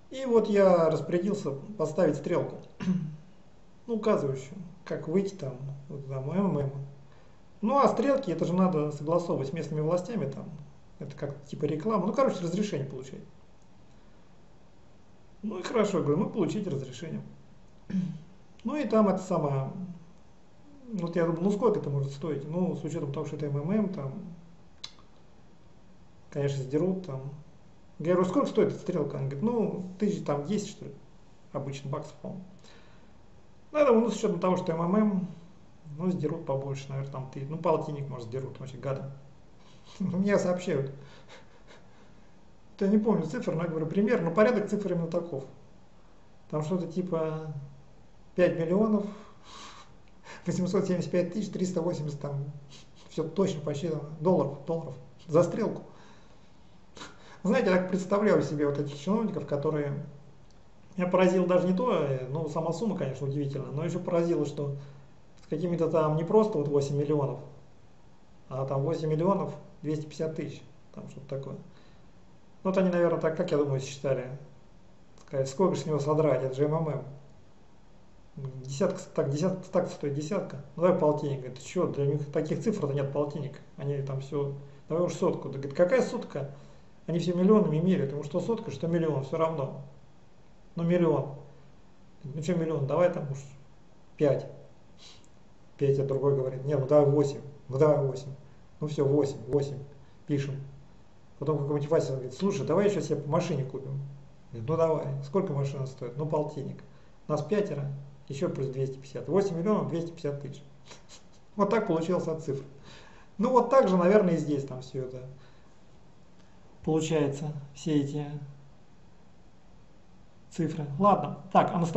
И вот я распорядился поставить стрелку, ну, указывающую, как выйти там, вот там, МММ. Ну, а стрелки, это же надо согласовывать с местными властями там. Это как типа реклама. Ну, короче, разрешение получать. Ну и хорошо, я говорю, ну, получите разрешение. Ну и там это самое, вот я думаю, ну сколько это может стоить? Ну, с учетом того, что это МММ, там, конечно, сдерут там. Я говорю, сколько стоит эта стрелка? Она говорит, ну, тысяч там 10, что ли, обычно баксов, по-моему. Ну, я думаю, ну, с учетом того, что МММ, ну, сдерут побольше, наверное, там, ты, ну, полтинник, может, сдерут, вообще, гадом. Мне сообщают. Я не помню цифр, но я говорю, пример, но порядок цифр именно таков. Там что-то типа 5 миллионов 875 тысяч 380 там, все точно посчитано, долларов за стрелку. Знаете, я так представляю себе вот этих чиновников, которые... Меня поразило даже не то, ну, сама сумма, конечно, удивительна, но еще поразило, что с какими-то там не просто вот 8 миллионов, а там 8 миллионов 250 тысяч, там что-то такое. Вот они, наверное, так, как я думаю, считали, сказать, сколько же с него содрать, это же МММ. Десятка, так, так стоит десятка, ну давай полтинник. Говорит, ты что, для них таких цифр-то нет полтинник, они там все, давай уж сотку. Да, говорит, какая сотка? Они все миллионами меряют, ему что сотка, что миллион, все равно. Ну миллион. Ну что миллион, давай там уж 5. Петя другой говорит, нет, ну давай 8. Ну давай 8. Ну все, 8 пишем. Потом какой-нибудь Вася говорит, слушай, давай еще себе по машине купим. Говорит, ну давай, сколько машина стоит? Ну полтинник. Нас пятеро, еще плюс 250. 8 миллионов 250 тысяч. Вот так получилась от цифр. Ну вот так же, наверное, и здесь там все это получается, все эти цифры. Ладно, так, Анастасия.